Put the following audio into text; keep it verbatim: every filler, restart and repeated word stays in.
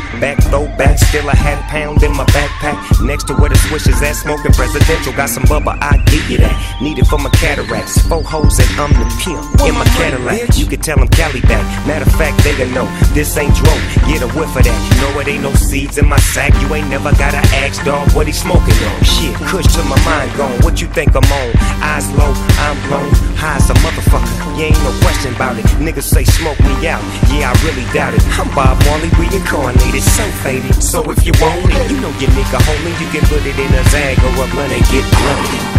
Back throwback, still I had a pound in my backpack. Next to where the swish is at, smoking presidential. Got some bubba, I give you that. Need it for my cataracts. Four hoes and I'm the pimp in my Cadillac. You can tell them Cali back. Matter of fact, they gon' know this ain't dro. Get a whiff of that. You know it ain't no seeds in my sack. You ain't never gotta ask, dog, what he smoking on. Shit, kush to my mind gone. What you think I'm on? Eyes low, I'm blown. High as a motherfucker. You ain't no question about it. Niggas say smoke me out. Yeah, I really doubt it. I'm Bob Marley reincarnated, so faded. So if you want it, you know your nigga homie, you can put it in a bag or a blunt and get blunted.